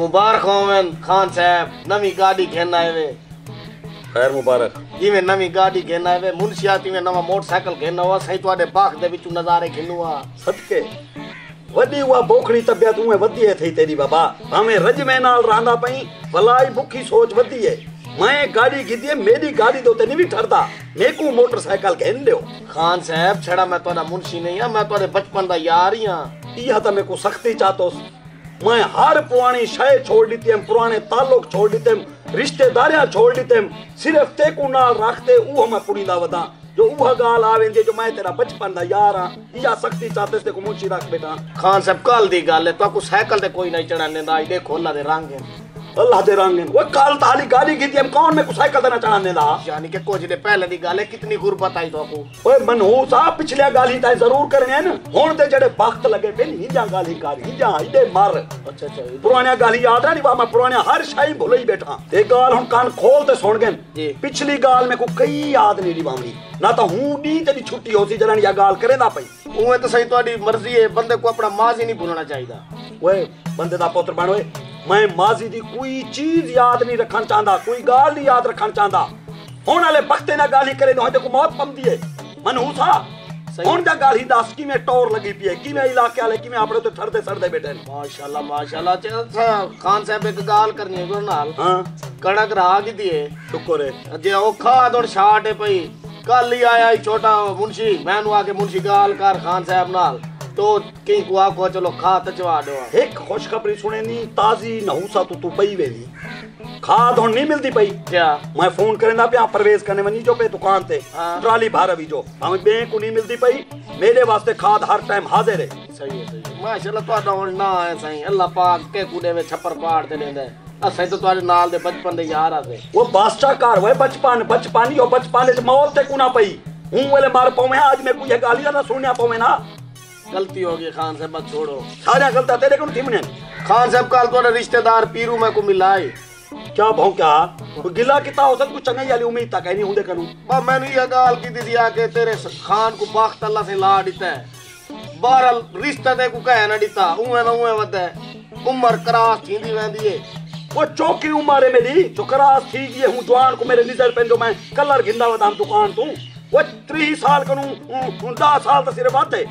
मुबारक होवन खान साहब, नवी गाड़ी घेन आए वे। खैर मुबारक। इवे नवी गाड़ी घेन आए वे, मुंशियाती में नवा मोटरसाइकिल घेन हुआ, सही तुहाडे बाग दे विचू नजारे घेनुआ। सदके वडी हुआ बोखड़ी तबियत उए वदी है थई तेरी बाबा, भावे रज में नाल रांदा पई, भलाई बुखी सोच वदी है। मैं गाड़ी गिदी मेरी गाड़ी दो ते नहीं भी ठरदा, मेकू मोटरसाइकिल घेन दियो। खान साहब छड़ा मैं तुहाडा मुंशी नहीं हां, मैं तुहाडे बचपन दा यार ही हां। इहा त मेको सख्ती चाहतोस। मैं हर पुरानी शय छोड़ दी थी, पुराने ताल्लुक छोड़ दी थी, रिश्तेदारियां छोड़ दी थी, सिर्फ तेकू नाल रखते वो मैं पुरींदा वदा। जो वह गाल आवेंदी जो मैं तेरा बचपन दा यार हां, इहा सख्ती चाहते ते को मुंशी रख बेटा। खान साहब कल दी गल है, तो साइकिल ते कोई नहीं चढ़ाने दा, देखो अल्लाह दे रंग है। अल्लाह दे रंग है। वो काल ताली गाड़ी गिदी हम कौन में को साइकिल देना चढ़ाने दा, यानी कि कुछ दे पहले दी गल है, कितनी गुरबत आई तो को। ओए मनहूस आ पिछले गाली ताई जरूर करने न, हुन ते जड़े वक्त लगे पे नहीं जा गाली कारी जा इदे मार। अच्छा पुरानी गाली याद नहीं बा, मैं पुराने हर शाई भूल ही बैठा। एक गाल हुन कान खोल ते सुन गए, पिछली गाल में को कई याद नहीं दिवावनी ना, तो हूं दी तेरी छुट्टी होसी जलन या गाल करेंदा पई। ओए तो सही तोडी मर्जी है, बंदे को अपना माजी नहीं भूलना चाहिदा। ओए बंदे दा पुत्र बन, ओए मैं माजी दी कोई चीज याद नहीं रखना चाहता, कोई गाल नहीं याद रखना चाहता। होने वाले वक्ते ना गाली करे तो को मौत पमदी है। मनहूसा हुन दा गाली दस की में टोर लगी पई है, की में इलाके वाले की में आपड़े तो ठरदे सड़दे बैठे। माशाल्लाह माशाल्लाह। अच्छा खान साहब एक गाल करनी है गुरु नाल। हां कणक राग दी है, शुक्र है। जे ओ खाद और छाट है पई, कल ही आया छोटा मुंशी, मैनू आके मुंशी गाल कर खान साहब नाल, तो कहीं को आको चलो खा तचवा दो। एक खुशखबरी सुने नी, ताजी नहूसा तू पई वेली खाद हुन नहीं मिलती पई। क्या मैं फोन करेंदा पे प्रवेश करने वनी जो पे दुकान ते ट्राली भार भी जो हमें बैंक को नहीं मिलती पई, मेरे वास्ते खाद हर टाइम हाजिर है। सही है माशाल्लाह। तुहाडा हुन ना है सही, अल्लाह पाक के कूड़े में छप्पर पाड़ दे लेंदा है। असै तो तुहाडे नाल दे बचपन दे यार आसे। वो बादशाह कार वे बचपन बचपन यो बचपन च मौत ते कुना पई, हूं वाले मार पावे आज मैं कोई गाली ना सुनया पावे ना। गलती हो गई खान साहब, मत छोड़ो, सारा गलता तेरे को थिमने। खान साहब कल तोड़े रिश्तेदार पीरू में को मिलाए, क्या भौंका गिला किता हो सब कुछ चंगाई वाली उम्मीद तक है नहीं हुंदे कनु। बा मैंने ये गाल की दी आके तेरे खान को बाख्त अल्लाह से ला दिता है, बहरल रिश्ता ते को कह ना दिता, उए ना उए वदे उम्र क्रास थींदी वेंदी है। वो चौकी उम्र है मेरी जो क्रास थी गई हूं, जवान को मेरे निजर पे जो मैं कलर गिंदा वदा दुकान तू, वो 30 साल कनु 10 साल तो सिर्फ आते।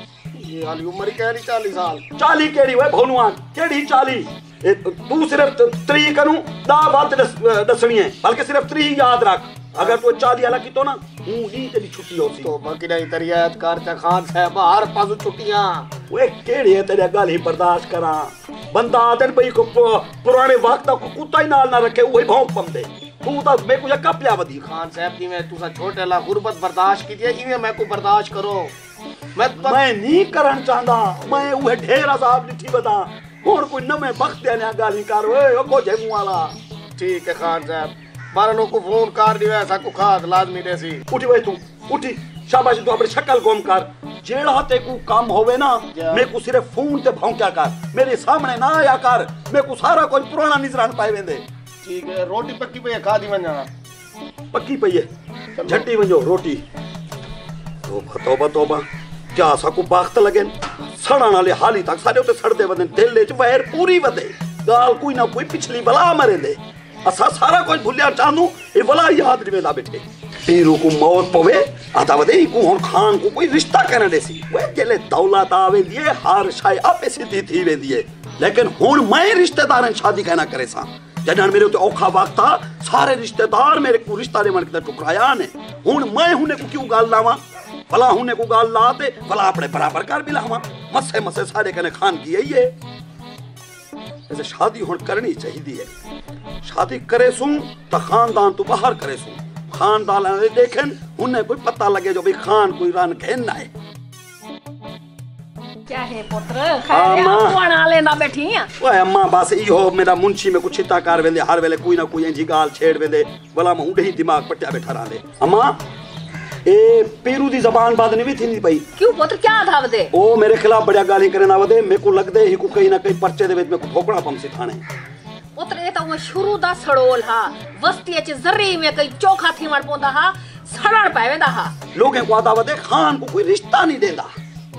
ये वाली उम्र कह रही 40 साल। 40 केड़ी वे भोनुआन केड़ी 40, तू सिर्फ 3 कनु 10 बात दसनी है, बल्कि सिर्फ 3 याद रख। अगर तू 40 वाला की तो ना हूं दी तेरी छुट्टी होसी। तो बाकी नहीं तरियत कर चा खान साहब, हर पासू छुट्टियां। वे केड़ी है तेरे गाल ही बर्दाश्त करा, बंदा आदन पई को पुराने वक्त को कुत्ता ही नाल ना रखे वही भौंक पमदे। तू तो मैं को यक्का प्या वदी। खान साहब की मैं तुसा छोटे ला गुरबत बर्दाश्त की थी, इवे मैं को बर्दाश्त करो। मैं नहीं करन चाहता, मैं वो ढेर अजाब लिठी बता और कोई नमे वक्त देने गाली कर ओए ओ को जेमू वाला। ठीक है खान साहब, बारनो को फोन कर दियो ऐसा को खाद लाजमी देसी। उठी भाई तू उठी, शाबाश तू अपनी शक्ल गोम कर, जेड़ा ते को काम होवे ना मैं को सिर्फ फोन ते भौंक्या कर, मेरे सामने ना आया कर, मैं को सारा कोई पुराना निजरान पाए वेंदे। ठीक है रोटी पक्की पई है, खा दी वना पक्की पई है, झट्टी वंजो रोटी। तोबा तोबा तोबा क्या साकू बाख्त लगे सड़न वाले हाली तक सारे उते सड़दे वदे, दिल च वैर पूरी वदे, गाल कोई ना कोई पिछली बला मरे दे, असा सारा कुछ भुलिया चाहूं ये बला याद नहीं वेंदा बैठे। पीरू को मौत पवे आता वदे को हुन खान को कोई रिश्ता करने देसी, वे जेले दौलत आवे लिए हर शाय आपे सीधी थी वेंदी है, लेकिन हुन मैं रिश्तेदारन शादी कहना करे सा। जदन मेरे उते औखा वक्त था सारे रिश्तेदार मेरे को रिश्ता दे मन के टुकराया ने, हुन मैं हुने को क्यों गाल लावा, भला हुने को गाल लाते भला अपने बराबर कर भी लावा, मसे मसे सारे कने खान की यही है। ऐसे शादी हुन करनी चाहिए है, शादी करे सू तो खानदान तो बाहर करे सू, खानदान देखें उन्हें कोई पता लगे जो भी खान कोई रान कहना है। क्या है पुत्र खैर कौन आ लेना बैठी है? ओए अम्मा बस इहो मेरा मुंशी में कुछ चिता कर वेंदे, हर वेले कोई ना कोई इंजी गाल छेड़ वेंदे, भला मैं उड़े ही दिमाग पट्टिया बैठा रहा ले। अम्मा ए पीरू दी जबान बात नहीं भी थी पई। क्यों पुत्र क्या था वदे? ओ मेरे खिलाफ बढ़िया गाली करना वदे, मेरे को लगदे ही को कहीं ना कहीं पर्चे दे विच में को ठोकना पम सी थाने। पुत्र ए तो शुरू दा सड़ोल हा, वस्ती च जर्री में कई चोखा थी मर पोंदा हा, सड़न पावेंदा हा। लोगे को आदा वदे खान को कोई रिश्ता नहीं देंदा।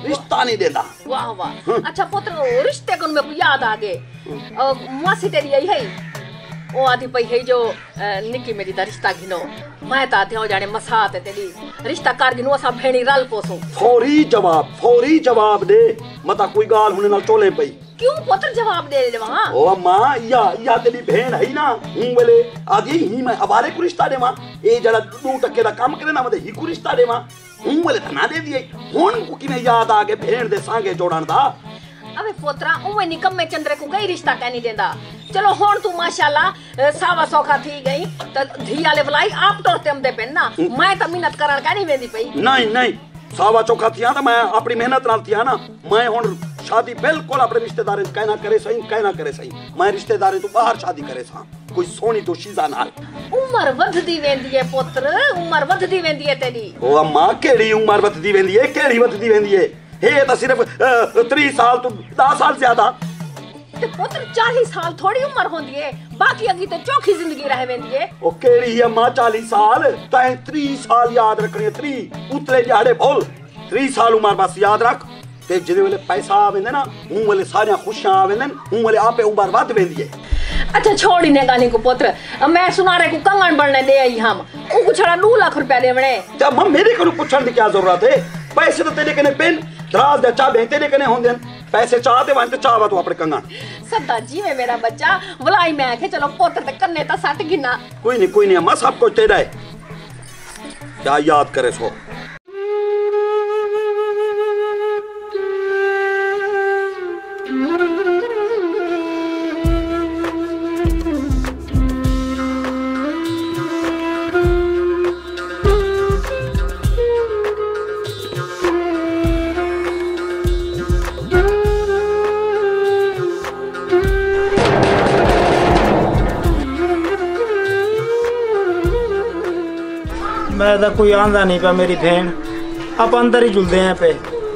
रिश्ता नहीं देता। वाह वाह। अच्छा पुत्र वो रिश्ते को मेरे को याद आ गए। मासी तेरी यही है वो आदि पई है जो निकी मेरी दा रिश्ता गिनो मैं ता थे जाने मसात तेरी रिश्ता कर गिनो असा भेणी रल पोसो। फौरी जवाब दे मता कोई गाल हुने नाल चोले पई। क्यों पुत्र जवाब दे देवा? ओ अम्मा या तेरी भेण है ना हूं वेले आदि ही मैं अबारे को रिश्ता देवा ए जड़ा 2% दा काम करे ना मते ही को रिश्ता देवा हूं वेले ता ना दे दिए हुन को किने याद आ गए भेण दे सांगे जोड़न दा। अबे पोतरा उमे निकम्मे चंद्रे को कई रिश्ता कहनी देंदा। चलो हुन तू माशाल्लाह सावा सौखा थी गई त धी आले बुलाई आप तोर ते दे पेन ना मैं त मेहनत करन कहनी वेंदी पई। नहीं सावा चौखा थिया तो मैं अपनी मेहनत नाल थिया ना। मैं हुन शादी बिल्कुल अपने रिश्तेदार कहना करे सही मैं रिश्तेदार तो बाहर शादी करे सा कोई सोनी तो शीजा नाल। उम्र वधदी वेंदी है पुत्र उम्र वधदी वेंदी है तेरी। ओ अम्मा केड़ी उम्र वधदी वेंदी है केड़ी वधदी वेंदी है हे तो सिर्फ 30 साल तो 10 साल ज्यादा ते पुत्र 40 साल थोड़ी उम्र होंदी है बाकी अगी ते चौखी जिंदगी रह वेंदी है। ओ केड़ी अम्मा 40 साल तै 30 साल याद रखनी 3 उतले दिहाड़े बोल 30 साल उम्र बस याद रख ते जिदे वेले पैसा आवेंदे ना हूं वेले सारियां खुशियां आवेंदन हूं वेले आपे उम्र वध वेंदी है। अच्छा छोड़ी ने गाली को पुत्र मैं सुनारे को कंगन बनने दे आई हम उनको छड़ा 2 लाख रुपया देवणे। ते अम्मा मेरे को पूछण दी क्या जरूरत है पैसे तो तेरे कने पेन दराज दे चाबे तेरे कने होंदे पैसे चाहते वन ते चाहवा तू अपने कंगन सदा जी में मेरा बच्चा बुलाई मैं आखे चलो पुत्र ते कन्ने ता सट गिना। कोई नहीं अम्मा सब कुछ तेरा है क्या याद करे सो। मैं तो कोई आंदा नहीं पा मेरी भेण आप अंदर ही झुलते हैं पे।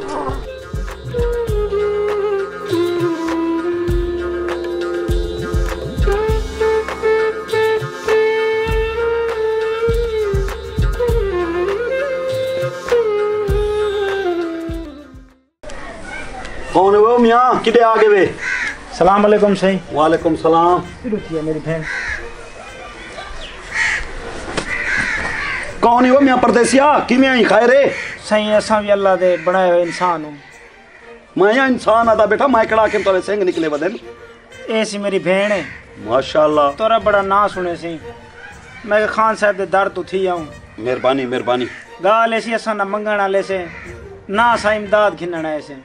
कौन है वो मियाँ किधे आ गए वे? सलाम अलैकुम सही। वालेकुम सलाम। रुकी है मेरी भेण। कौन है वो मियाँ परदेसिया किमें आई खैर है? सही असा भी अल्लाह दे बनाए हुए इंसान हूँ। मैं यहाँ इंसान आता बेटा मैं कड़ा के तोरे सिंह निकले बदन। ऐसी मेरी भेण है माशाल्लाह तोरा बड़ा ना सुने सी मैं खान साहब दे दर तो थी आऊँ। मेहरबानी गाल ऐसी असा ना मंगण वाले से ना असा इमदाद खिनण ऐसे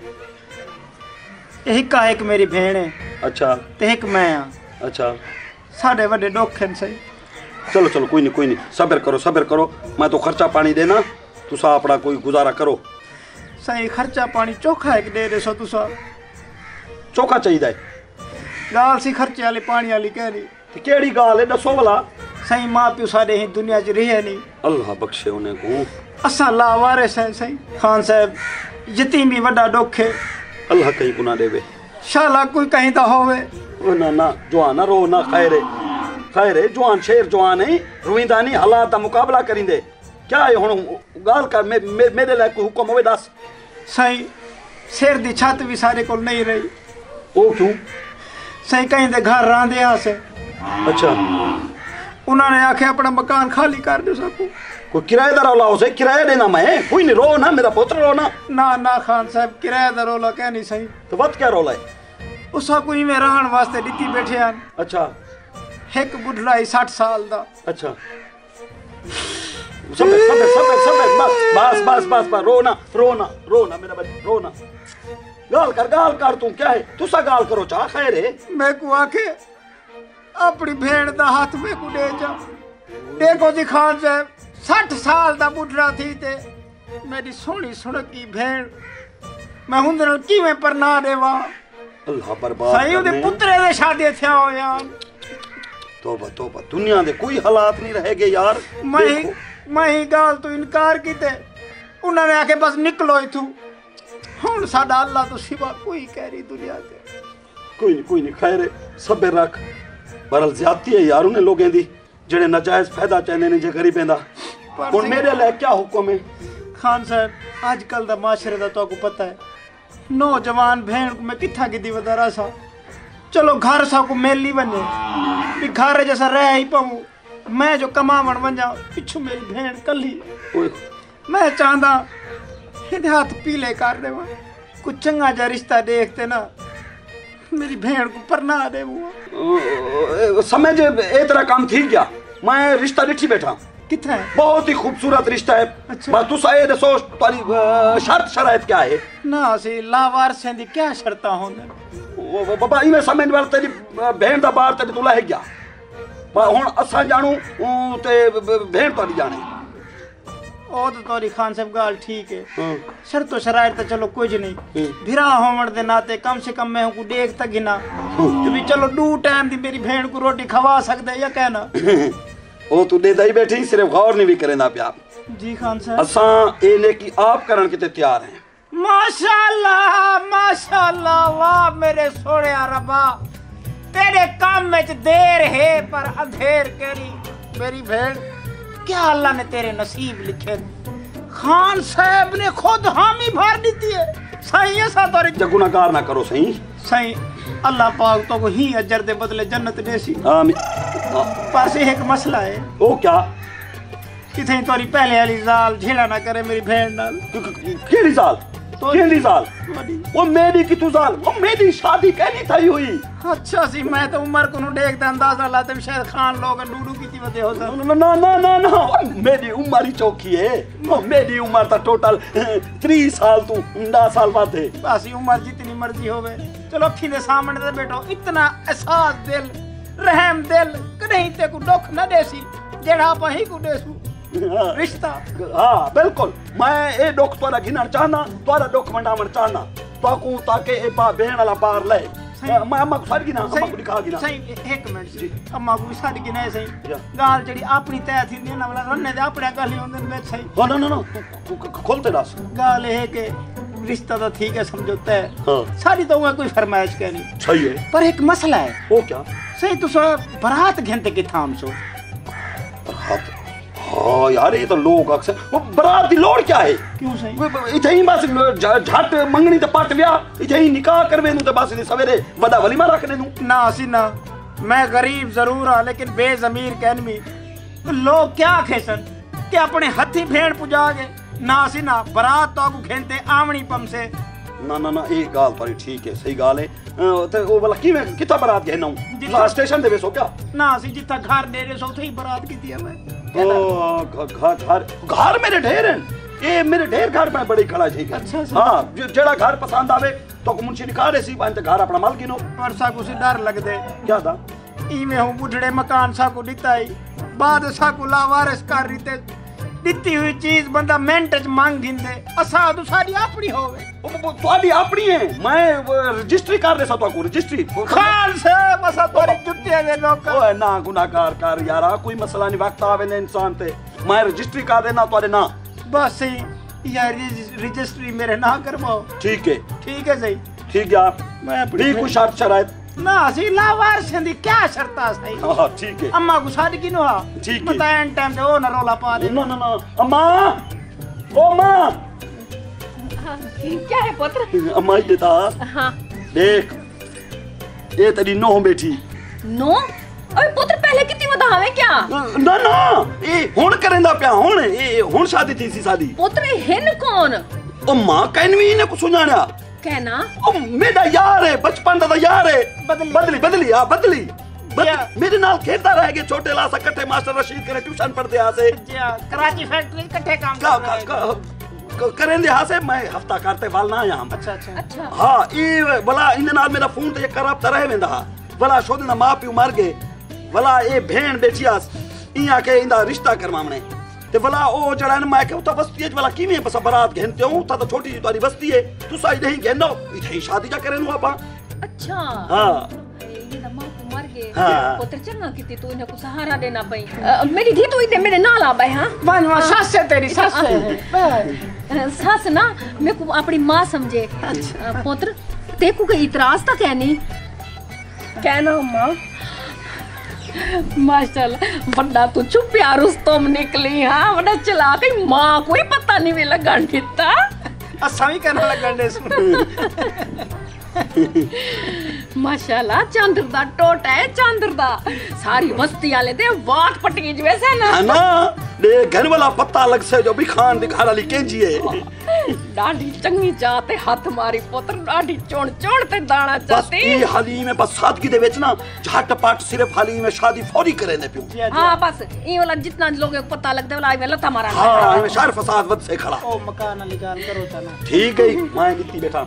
हिका एक मेरी भेण है। अच्छा ते एक मैं हाँ। अच्छा साढ़े बड़े डोखे सही। चलो कोई नहीं सब्र करो मैं तो खर्चा पानी देना तुसा अपना कोई गुजारा करो। सही खर्चा पानी चोखा एक दे दे सो तुसा चोखा चाहिए गाल सी खर्चे वाली पानी वाली कह रही केड़ी गाल है दसो भला। सही माँ प्यो सारे ही दुनिया च रहे नहीं अल्लाह बख्शे उन्हें को असा लावारे सही खान साहब यतीम भी वड्डा डोखे अल्लाह कहीं गुना देवे शाला कोई कहीं तो होवे। ना जवाना रो ना खैर है जवान शेर जवान है रोइंदा नहीं हालात का मुकाबला करिंदे क्या है हुन गाल कर मेरे लिए कोई हुक्म होवे दस। सही शेर दी छत भी सारे को नहीं रही। ओ क्यों? सही कहीं दे घर रांदे आसे। अच्छा उन्होंने आखे अपना मकान खाली कर दो सबको कोई किराएदार औला उसे किराया देना मैं कोई नहीं रो ना मेरा पुत्र रो ना खान साहब किराएदार औला क्या नहीं सही तो वत क्या रोला है उसा कोई में रहन वास्ते नीति बैठे हैं। अच्छा एक बुढ़ा 60 साल दा। अच्छा सब बस रोना मेरा बच्चा रोना गाल कर तू क्या है तुसा गाल करो चाह खैर है मैं को आखे अपनी भेड़ दा हाथ में को दे जा देखो जी खान साहब 60 साल दा बुढ़ा थी ते मेरी सोनी सुनकी भेड़ मैं हुंदे नाल किवें परना देवा। अल्लाह बर्बाद सही उदे पुत्रे दे शादी थिया हो यार। तोबा दुनिया दे कोई हालात नहीं रहेगे यार। मैं ही गाल तो इनकार कीते उन्होंने आके बस निकलो इथू हुन साडा अल्लाह तो सिवा कोई कह रही दुनिया ते कोई नहीं खैर सब्र रख बरल ज्यादती है यार उन्हें लोगों दी जेड़े नाजायज फायदा चाहते ने जे गरीबें दा हुन मेरे लिए क्या हुक्म है? खान साहब आजकल दा माशरे दा तो आपको पता है नौजवान भेड़ को मैं किथा की वधारा सा चलो घर सा को मेली बने भी घर जैसा रह ही पाऊं मैं जो कमावण बन जाऊं पिछू मेरी भेड़ कली मैं चाहता इधे हाथ पीले कर देवा कुछ चंगा जा रिश्ता देखते ना मेरी भेड़ को परना दे समय जे ए तरह काम थी गया मैं रिश्ता डिठी बैठा कितना है बहुत ही खूबसूरत रिश्ता है। अच्छा। बस तू साए दसो तारी शर्त शरायत क्या है ना सी लावारसें दी क्या शर्ता होंदे बाबा इवें समझ वाल तेरी भेड़ दा बाहर तेरी तुला है गया हुन असा जानू ते भेड़ तारी जाने ओ तो तोरी खान साहब गाल ठीक है शर्तो शरायत तो चलो कुछ नहीं भिरा होवण दे नाते कम से कम मैं को देख तक गिना तो भी चलो 2 टाइम दी मेरी भेड़ को रोटी खवा सकदे या कहना ओ तू दे दई बैठी सिर्फ गौर नहीं भी करेंदा प्या जी खान साहब असा ए ने की आप करण के तैयार हैं माशाल्लाह वाह मेरे सोने रब्बा तेरे काम में देर है पर अंधेर केरी मेरी भेड़ क्या अल्लाह ने तेरे नसीब लिखे खान साहब ने खुद हामी भर दी है सही ऐसा तोरे गुनाहगार ना करो सही सही अल्लाह पाक तो को ही अजर दे बदले जन्नत देसी आमीन पर से एक मसला है ओ क्या किथे तोरी पहले वाली जाल झेड़ा ना करे मेरी भेड़ नाल केड़ी जाल केड़ी जाल वो मेरी की तू जाल वो मेरी शादी कहनी थई हुई अच्छा सी मैं तो उम्र को देखता अंदाजा लाते शायद खान लोग डूडू की वजह होता ना ना ना ना मेरी उम्र ही चौकी है मेरी उम्र तो टोटल 3 साल तू 10 साल बाद है बस उम्र जितनी मर्जी होवे चलो अखी दे सामने ते बैठो इतना एहसास दिल रहम दिल कहीं ते को दुख न देसी जेड़ा आप ही को देसू रिश्ता हाँ बिल्कुल मैं ए दुख तोरा गिनण चाहना तोरा दुख मंडावण चाहना ताकू ताके ए बा बहन वाला बार ले मैं अम्मा को सारी गिना अम्मा को दिखा गिना सही एक मिनट जी अम्मा को सारी गिना सही गाल जड़ी अपनी तय थी ना वाला रन्ने दे अपने गाली होंदे ने सही हां ना ना तू खोलते दस गाल है के रिश्ता तो ठीक है समझौता है हां सारी तो कोई फरमाइश कहनी सही है पर एक मसला है वो क्या सही तो सो बारात घंटे की थाम सो बारात हाँ यार ये तो लोग अक्सर वो बारात दी लोड़ क्या है क्यों सही इथे ही बस झट मंगनी ते पट व्या इथे ही निकाह करवे नु ते बस सवेरे वदा वलीमा रखने नु ना सी ना मैं गरीब जरूर हां लेकिन बेजमीर कहनवी तो लोग क्या खेसन कि अपने हथी भेड़ पुजा गए ना सी ना बारात तो को घंटे आमणी पम से ना ना ना ये गाल तारी ठीक है सही गाल है ते ओ वाला की में किथा बारात गए ना स्टेशन देवे सो क्या ना सी जिथा घर दे रे सो थे बारात की थी मैं ओ घर मेरे ढेर हैं ये मेरे ढेर घर में बड़ी खड़ा ठीक है अच्छा हां जेड़ा घर पसंद आवे तो को मुंशी दिखा दे सी पांच घर अपना माल गिनो परसा को से डर लग दे क्या था ई में हूं बुढ़ड़े मकान सा को दिता ही बाद सा को लावारिस कर रीते दित्ती हुई चीज बंदा मिनट च मांग गिंदे असा तो सारी अपनी होवे तुम्हारी अपनी है मैं रजिस्ट्री कर दे सकता को रजिस्ट्री खान से बसा तोरी जुत्ते दे लोग ओए ना गुनाहगार कर यारा कोई मसला नहीं वक्त आवे ने इंसान ते मैं रजिस्ट्री कर देना तोरे ना बस सही यार रजिस्ट्री मेरे ना करवाओ ठीक है सही ठीक है मैं अपनी कोई शर्त शरायत ना सी लावार सेंदी क्या शर्ता सही हां ठीक है अम्मा को शादी की नो ठीक है बताएं टाइम से ओ ना रोला पा दे ना ना ना अम्मा ओ मां क्या है पुत्र अम्मा ये था हाँ देख ये तेरी नो बेटी नो अरे पुत्र पहले कितनी बतावे क्या ना ना ये हुन करेंदा पिया हुन ये हुन शादी थी सी शादी पुत्र हिन कौन ओ मां कहनवी ने को सुनाया कहना ओ मेरा यार है बचपन दा यार है बदली हां बदली मेरे नाल खेलता रह गए छोटे लासा कट्ठे मास्टर रशीद करे ट्यूशन पढ़ते आ से कराची फैक्ट्री कट्ठे काम करेंदे हा से मैं हफ्ता करते वाल ना यहां अच्छा हां ई भला इन नाल मेरा फोन ते करब त रह वेंदा भला शोद ना मां पियो मर गए भला ए भेण बेचियास इया के इंदा रिश्ता करवावणे ते भला ओ जड़ा न मैं के उता बस्ती भला कीमे बस बारात घेनते हूं ता तो छोटी जी तारी बस्ती है तू साइड नहीं घेनो इथे शादी जा करे नु आपा अच्छा हां ये ना मां को मर गए हाँ। पुत्र चंगा किती तू इने को सहारा देना पई मेरी धी तो इते मेरे नाल आ भाई हां बनवा सास है तेरी सास है सास ना मैं को अपनी मां समझे पुत्र देखो के इतराज ता कहनी कहना मां माशाल्लाह बड़ा तू चुप यार उस तुम निकली हां बड़ा चला के मां कोई पता नहीं वे लगन दिता असा भी करने लगन दे माशाल्लाह चांदर दा टोटा है चांदर दा सारी बस्ती वाले ते वाट पटकी जवे से ना है ना दे घर वाला पता लग से जो भी खान दी घर वाली केंजी है डाडी चंगी जाते हाथ मारी पुत्र डाडी चोण चोण ते दाना बस जाते ई हाली में बस सादगी दे विच ना झटपट सिर्फ हाली में शादी फौरी करे ने पियो हां बस ई वाला जितना लोगों को पता लगदे वाला आई लता मारा हां शहर फसाद वद से खड़ा ओ मकान निकाल करो तना ठीक है मैं नीति बैठा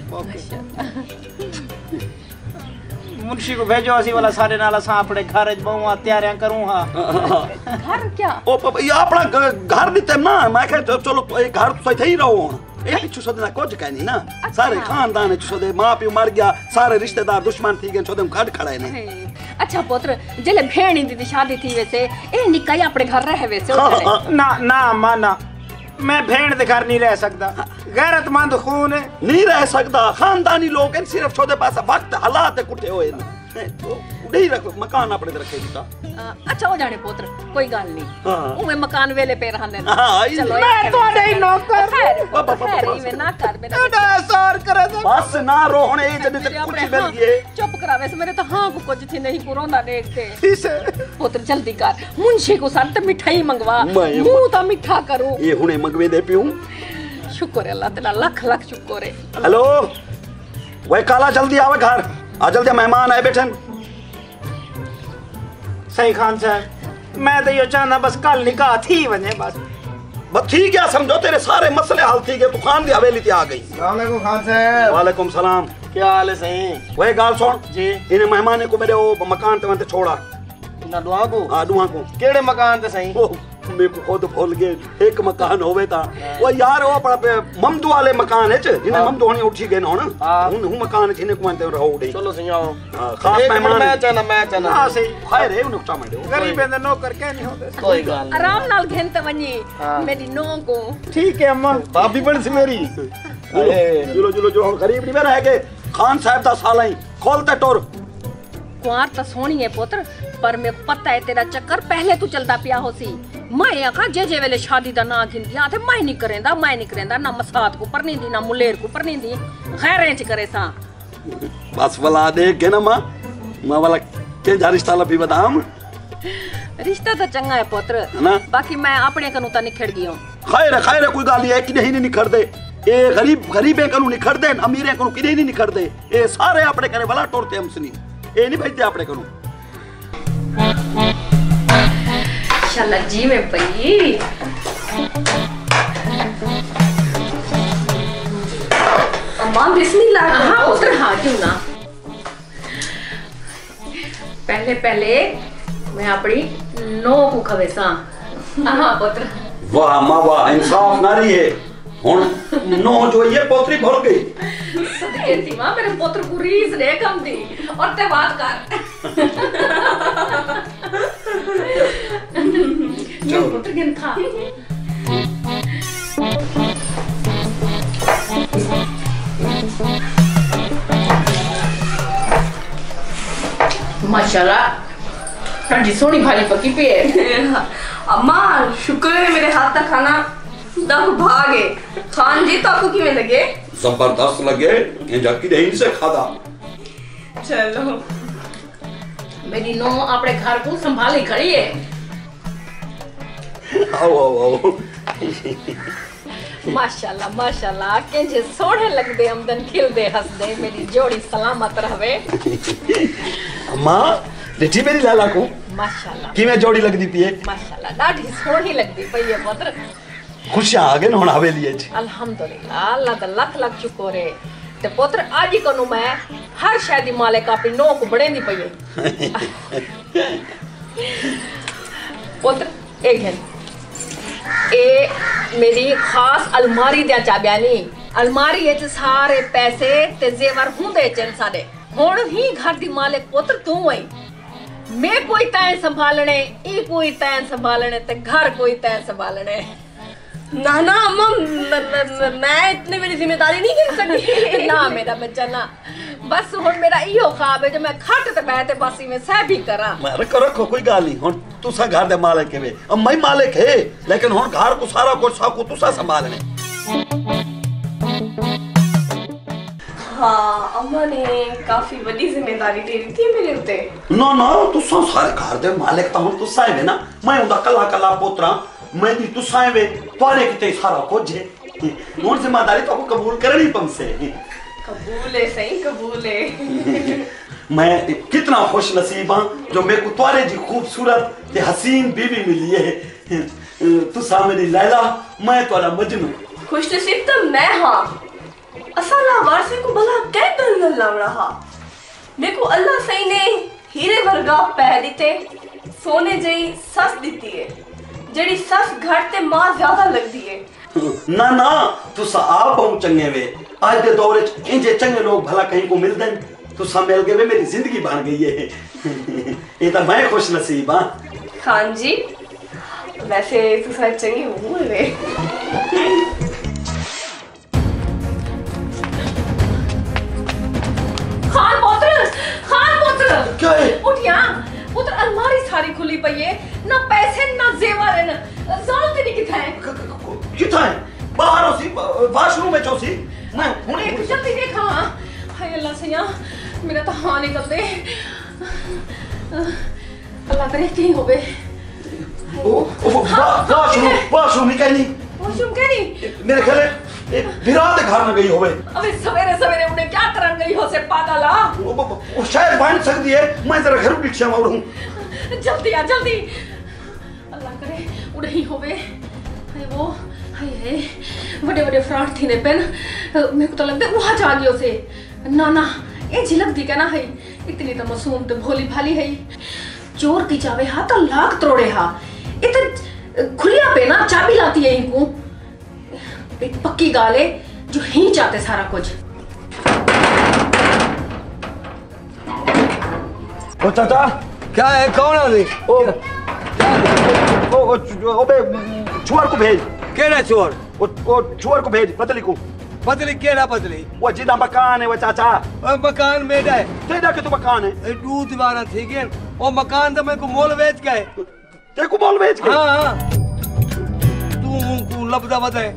मुंशी को भेजो असी वाला सारे नाल असा अपने घर च बहुआ तैयारियां करूं हां घर क्या ओ ये अपना घर दिते ना मैं कह चलो एक घर तो सही रहो ए पिछु सदे ना कुछ कहनी ना सारे खानदान च सदे मां पियो मर गया सारे रिश्तेदार दुश्मन थी गए सदे घट खड़े ने अच्छा पुत्र जेले भेणी दी शादी थी वैसे ए निकाई अपने घर रहे वैसे ना ना माना मैं भेड़ दे घर नहीं रह सकता गैरतमंद खून है नहीं रह सकता खानदानी लोग हैं सिर्फ छोटे पास वक्त हालात कुटे होए ना नहीं रख मकान अपने रखे बेटा अच्छा हो जाने पुत्र कोई गल नहीं हां ओए मकान वेले पे रहने हां चलो मैं तोड़े ही नौकर खैर ही ना कर मेरा एडा सार करे बस ना रोने जने तक कुछ मिल गए चुप करावे से मेरे तो हां को कुछ थी नहीं पुरोंदा देखते इस पुत्र जल्दी कर मुंशी को साथ मिठाई मंगवा मैं- मुंह तो मिठा करूं ये हुने मंगवे दे पियूं शुक्र है अल्लाह तेरा लाख लाख शुक्र है हेलो वे काला जल्दी आवे घर आ जल्दी मेहमान आए बैठन सही खान साहब मैं तो यो चाहना बस कल निकाह थी वने बस ठीक है समझो तेरे सारे मसले हल थी गए तू खान दी हवेली ते आ गई वालेकुम खान साहब वालेकुम सलाम क्या हाल है सही वे गाल सुन जी इन्हें मेहमान को मेरे वो मकान ते वंते छोड़ा ना दुआ को हां दुआ को केड़े मकान ते सही ओ मेरे को खुद भूल गए एक मकान होवे ता वो यार वो अपना ममदू वाले मकान है जिन्हें ममदू होनी उठी गए ना हूं मकान जिन्हें को वंते रहो दे चलो सही आओ खास एक मिनट मेहमान मैं चाहना हां सही खैर है उन्हें चामा दो गरीब दे नौकर के नहीं होते कोई गल आराम नाल घेनते वनी मेरी नो को ठीक है अम्मा भाभी बन सी मेरी जुलो जुलो जो गरीब नहीं रह गए खान साहब दा साला ही खोलते टोर कुआर तो सोनी है पुत्र पर मेरे को पता है तेरा चक्कर पहले तू चलता पिया होसी मैं आखा जे वेले शादी दा ना गिनदियां ते मैं नहीं करेंदा ना मसात को परनी दी ना मुलेर को परनी दी खैरें च करे सा बस वाला देख के ना मां वाला के जा रिश्ता लभी बदाम रिश्ता तो चंगा है पुत्र ना बाकी मैं अपने कनु ता निखड़ गई हूं खैर है कोई गाल है कि नहीं निखड़ दे ए गरीबे कनु निखड़ दे अमीरे कनु कि नहीं निखड़ दे ए सारे अपने करे वाला टोरते हमसनी ए नहीं भेजते अपने कनु शाला जी में पई अम्मा बिस्मिल्लाह हां पुत्र हां क्यों ना पहले मैं अपनी नो को खवेसा हां पुत्र वाह मां वाह इंसाफ नारी है हुन नो जो ये पोतरी भूल गई सदके थी मां मेरे पुत्र को रीस रे कम दी और ते बात कर चल पुत्र गिन खा माशाल्लाह ठंडी सोनी भाली पकी पे है अम्मा शुक्र है मेरे हाथ का खाना दम भागे खान जी तो आपको किਵੇਂ लगे जबरदस्त लगे ये जबकि नहीं से खादा चलो मेरी नो अपने घर को संभाली खड़ी है आओ माशाल्लाह माशाल्लाह के जे सोहने लगदे आमदन खिलदे हंसदे मेरी जोड़ी सलामत रहवे मां लिठी मेरी लाला को माशाल्लाह कि मैं जोड़ी लगदी पिए माशाल्लाह डाढी सोहनी लगदी पई है पुत्र खुशियां आ गए हुन हवेली च अल्हम्दुलिल्लाह अल्लाह दा लाख लाख शुक्र है ते पुत्र आज ही कनु मैं हर शादी मालिक अपनी नो को बड़ेंदी पई है पुत्र एक है ए मेरी खास अलमारी दे चाबियानी अलमारी च सारे पैसे ते जेवर हुंदे चन साडे हुन ही घर दी मालिक पुत्र तू है मैं कोई तैं संभालने ई कोई तैं संभालने ते घर कोई तैं संभालने ना ना अम्मा मैं इतने मेरी जिम्मेदारी नहीं गिन सकती ना मेरा बच्चा ना बस हुन मेरा इहो ख्वाब है जो मैं खट ते बैठे बस में सह भी करा मैं रखो कोई गाल नहीं हुन तुसा घर दे मालिक है अब मैं मालिक है लेकिन हुन घर को सारा कुछ साकू तुसा संभालने हाँ अम्मा ने काफी बड़ी जिम्मेदारी दे दी थी मेरे उत्ते। ना ना तुसा सारे घर दे मालिक ता हुन तुसा है ना, मैं उदा कला कला पोतरा, मैं दी तुसा है वे तोरे किते सारा कुछ है। हुन जिम्मेदारी तो कबूल करनी पमसे। कबूल है, सही कबूल है। मैं कितना खुश नसीब हां जो मेरे को तोरे जी खूबसूरत ते हसीन बीवी मिली है। तुसा मेरी लैला, मैं तोरा मजनू। खुश नसीब तो मैं हाँ। असा लावारसे को भला कै गल लव रहा। मेरे को अल्लाह सही ने हीरे वर्गा पै दिते, सोने जई सस दिती है, जड़ी सस घट ते मां ज्यादा लगदी है। ना ना तुसा आप बहुत चंगे वे, आज दे दौर च इंजे चंगे लोग भला कहीं को मिलदे न, तुसा मिल गए वे मेरी जिंदगी बन गई है। ये तो मैं खुश नसीब हां। खान जी वैसे तुसा चंगे हो वे। खान पुत्र क्या है? उठिया पुत्र, अलमारी सारी खुली पई है, ना पैसे ना जेवर है, जान तेरी किथा है? किथा है? बाहर होसी, वॉशरूम में चोसी। मैं हुने एक जल्दी देखा। हाय अल्लाह सैया, मेरा तो हां निकल दे। अल्लाह करे ठीक होवे। वॉशरूम ही कहनी। वॉशरूम कहनी? मेरे ख्याल विराट घर में गई होवे। अबे सवेरे सवेरे उन्हें क्या करन गई हो से पागल आ? वो शायद बन सकती है, मैं जरा घर रिक्शा में उड़ूं। जल्दी आ जल्दी। अल्लाह करे उड़ही होवे। हाय वो हाय बड़े बड़े फ्रांट थी ने पेन, मेरे को तो लगता है वहां जा गयो से। ना ना ए झिलक दी कहना है, इतनी तो मासूम तो भोली भाली है। चोर की चाबी हा तो लाख तोड़े हा, इत खुलिया पे ना चाबी लाती है इनको। एक पक्की गाल है जो ही चाहते सारा कुछ। ओ चाचा क्या है, कौन है? ओ बे छुआर को भेज। केड़ा चोर? ओ छुआर को भेज, पतली को। पतली केड़ा पतली? वो जिदा मकान है वो चाचा। मकान मेरा है। तेरा के तो मकान है? दूध वाला ठीक है। ओ मकान तो मेरे को मोल बेच के है। तेरे को मोल बेच के? हाँ तू लबदा बता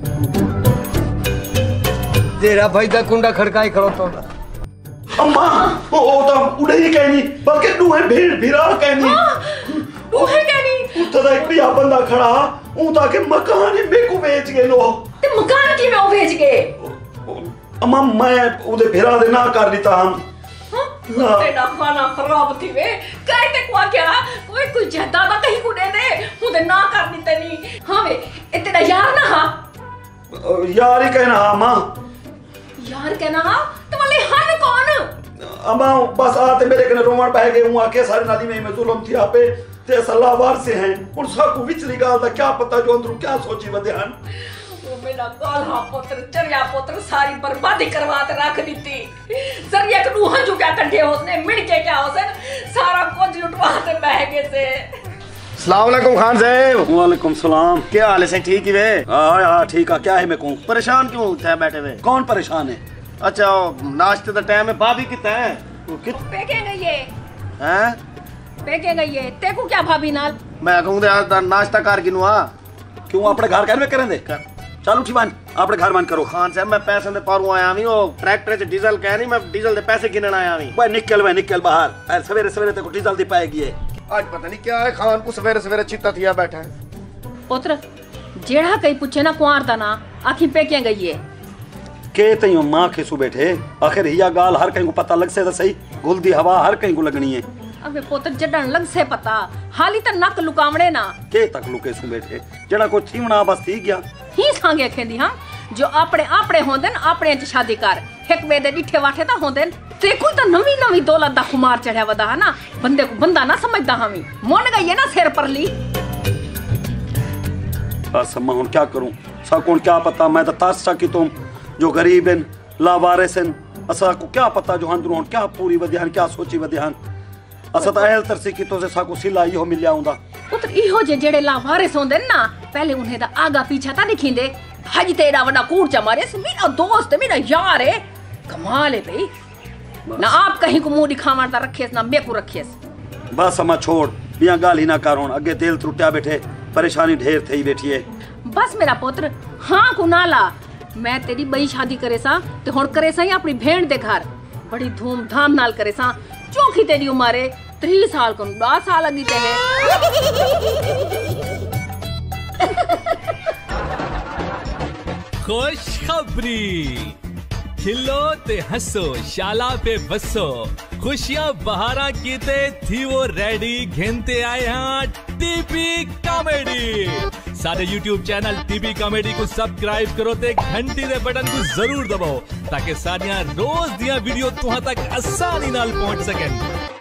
तेरा भाई दा कुंडा खड़काई खड़ो तो। अम्मा ओ तो उड़े ही कहनी, बल्कि तू है भीड़ भिराड़ कहनी। तू है कहनी? तो एक भी बंदा खड़ा ऊ ताके मकान ही मेरे को बेच के लो। ते मकान की में वो बेच गए? अम्मा मैं उधर भिरा दे ना कर देता हम। तेरा खाना खराब थी वे, कहते को क्या कोई जायदाद कहीं को दे दे, उधर ना कर दी तनी। हां वे तेरा यार ना हा? यार ही कहना अम्मा। यार कहना हा तो वाले हन कौन? अम्मा बस आते मेरे कने रोमन बह गए हूं आके सारी नाली में मैं जुल्म थी आपे ते सलाहवार से हैं उन सब को विचली गाल दा क्या पता जो अंदर क्या सोची वध्यान। वो मेरा गाल्हा पुत्र चरिया पुत्र सारी बर्बादी करवा के रख दी थी। जरिया कनु हंजू क्या कंठे होसने मिल के क्या होसन सारा कुछ लुटवा के बह गए से। अस्सलाम वालेकुम खान साहब। वालेकुम सलाम। क्या हाल है सही? ठीक ही वे? हां ठीक है। क्या है मैं कहूं? परेशान क्यों थे बैठे हुए? कौन परेशान है? अच्छा नाश्ते का टाइम है, भाभी कितना है? पेके गई है? हैं पेके गई है ते को क्या भाभी नाल? मैं कहूं दे आज नाश्ता कर गिनू आ। क्यों अपने घर कर में करें दे? चल उठी मान अपने घर मान करो। खान साहब मैं पैसे दे पारू आया नहीं, वो ट्रैक्टर च डीजल कह नहीं, मैं डीजल दे पैसे गिनन आया नहीं। भाई निकल बाहर, सवेरे सवेरे तेको डीजल दी पाएगी है। आज पता नहीं क्या है खान को सवेरे सवेरे चित्ता थिया बैठा है। पुत्र जेड़ा कहीं पूछे ना कुआर दा ना आखी पेके गई है के तइयो मां के सु बैठे, आखिर हिया गाल हर कहीं को पता लग से तो सही, गुलदी हवा हर कहीं को लगनी है। अबे पुत्र जडन लग से पता, हाली त नक लुकावणे ना के तक लुके सु बैठे, जेड़ा को थीवना बस थी गया ही सांगे खेंदी हां जो आपणे होंदन आपणे च शादी कर एक वे दे डिठे वाठे ता होंदन ते कोई तो नवी दौलत दा खुमार चढ़या वदा है ना, बंदे को बंदा ना समझदा हामी मन गई है ना सिर पर ली। बस मैं हुन क्या करूं, सा कौन क्या पता, मैं तो तासा की तुम जो गरीब हैं लावारिस हैं, असा को क्या पता जो अंदरों क्या पूरी वध्यान क्या सोची वध्यान, असा तो अहल तरसी की तो से सा को सिला इहो मिलिया हुंदा। पुत्र इहो जे जेड़े लावारिस होंदन ना पहले उन्हें दा आगा पीछा ता नहीं खींदे, हज तेरा वडा कूड़ चमारे मेरा दोस्त मेरा यार है, कमाल है भाई ना आप कहीं को मुंह दिखावण दा रखेस ना मेको रखेस। बस अमा छोड़ बिया गाल ही ना करोन, अगे दिल त्रुटिया बैठे, परेशानी ढेर थई बैठी है। बस मेरा पुत्र हाँ को नाला मैं तेरी बई शादी करे सा ते हुण करे सा अपनी भेण दे घर बड़ी धूमधाम नाल करे सा। चौखी तेरी उम्र है 3 साल को 10 साल लगी ते है। खुशखबरी, खिलो ते हंसो, शाला पे बसो, खुशियां बहारा कीते थी वो रेडी, घेनते आए हैं टीपी कॉमेडी। सारे YouTube चैनल टीपी कॉमेडी को सब्सक्राइब करो ते घंटी दे बटन को जरूर दबाओ ताकि सारियां रोज दियां वीडियो तुहां तक आसानी नाल पहुंच सकें।